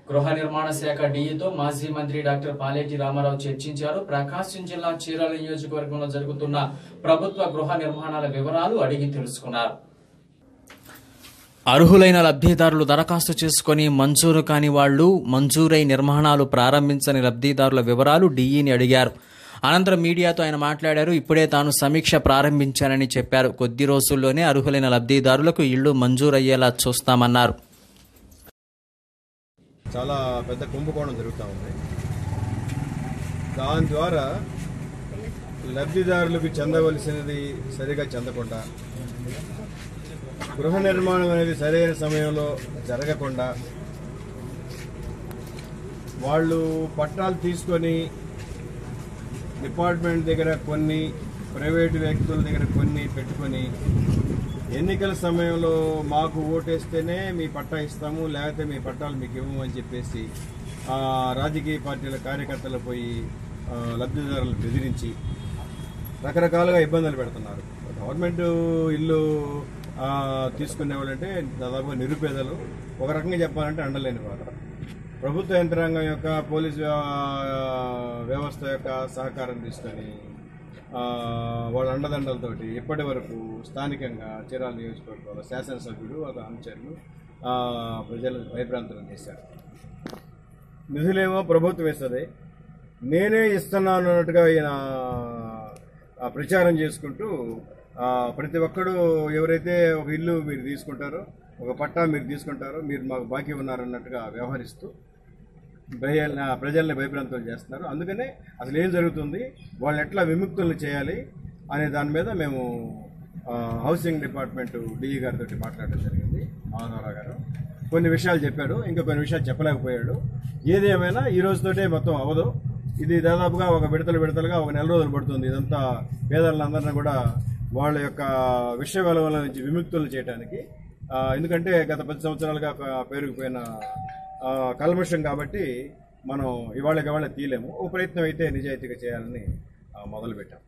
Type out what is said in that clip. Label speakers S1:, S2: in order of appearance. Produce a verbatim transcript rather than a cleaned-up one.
S1: గృహ నిర్మాణ శాఖ డీఈతో మాజీ మంత్రి డాక్టర్ పాలేటి రామారావు చర్చించారు. ప్రకాశం జిల్లా చీరాల నియోజకవర్గంలో జరుగుతున్న ప్రభుత్వ గృహ నిర్మాణాల వివరాలు అడిగి తెలుసుకున్నారు. అర్హులైన లబ్ధిదారులు దరఖాస్తు చేసుకుని మంజూరు కాని వాళ్లు, మంజూరై నిర్మాణాలు ప్రారంభించని లబ్ధిదారుల వివరాలు డీఈని అడిగారు. అనంతరం మీడియాతో ఆయన మాట్లాడారు. ఇప్పుడే తాను సమీక్ష ప్రారంభించానని చెప్పారు. కొద్ది రోజుల్లోనే అర్హులైన లబ్ధిదారులకు ఇళ్లు మంజూరయ్యేలా చూస్తామన్నారు.
S2: చాలా పెద్ద కుంభకోణం జరుగుతూ ఉంది. దాని ద్వారా లబ్ధిదారులకు చెందవలసినది సరిగా చెందకుండా, గృహ నిర్మాణం అనేది సరైన సమయంలో జరగకుండా, వాళ్ళు పట్టాలు తీసుకొని డిపార్ట్మెంట్ దగ్గర కొన్ని, ప్రైవేటు వ్యక్తుల దగ్గర కొన్ని పెట్టుకొని ఎన్నికల సమయంలో మాకు ఓటేస్తేనే మీ పట్టా ఇస్తాము, లేకపోతే మీ పట్టాలు మీకు ఇవ్వము అని చెప్పేసి రాజకీయ పార్టీల కార్యకర్తలు పోయి లబ్ధిదారులు బెదిరించి రకరకాలుగా ఇబ్బందులు పెడుతున్నారు. గవర్నమెంట్ ఇల్లు తీసుకునే వాళ్ళంటే దాదాపుగా నిరుపేదలు, ఒక రకంగా చెప్పాలంటే అండలేని వారు. ప్రభుత్వ యంత్రాంగం యొక్క పోలీసు వ్యవస్థ యొక్క సహకారం తీసుకొని వాళ్ళ అండదండలతోటి ఇప్పటి వరకు స్థానికంగా చీరాల నియోజకవర్గంలో శాసనసభ్యుడు ఒక అనుచరులు ప్రజలు భయభ్రాంతులు చేశారు. నిధులేమో ప్రభుత్వం ఇస్తుంది, నేనే ఇస్తున్నాను అన్నట్టుగా ఈయన ప్రచారం చేసుకుంటూ ప్రతి ఒక్కడు ఎవరైతే ఒక ఇల్లు మీరు తీసుకుంటారో, ఒక పట్టా మీరు తీసుకుంటారో, మీరు మాకు బాకీ ఉన్నారన్నట్టుగా వ్యవహరిస్తూ ప్రజల్ని భయభ్రాంతులు చేస్తున్నారు. అందుకనే అసలు ఏం జరుగుతుంది, వాళ్ళు ఎట్లా విముక్తులు చేయాలి అనే దాని మీద మేము హౌసింగ్ డిపార్ట్మెంట్ డిఈ గారితో మాట్లాడడం జరిగింది. ఆనవరావు గారు కొన్ని విషయాలు చెప్పాడు, ఇంకా కొన్ని విషయాలు చెప్పలేకపోయాడు. ఏది ఏమైనా ఈ రోజుతోటే మొత్తం అవ్వదు. ఇది దాదాపుగా ఒక విడతలు విడతలుగా ఒక నెల రోజులు పడుతుంది. ఇదంతా పేదలందరినీ కూడా వాళ్ళ యొక్క విషయ వెలవల నుంచి విముక్తులు చేయడానికి. ఎందుకంటే గత పది సంవత్సరాలుగా పేరుకుపోయిన కల్మషం కాబట్టి మనం ఇవాళకి ఇవాళ తీయలేము. ఓ ప్రయత్నం అయితే నిజాయితీగా చేయాలని మొదలుపెట్టాం.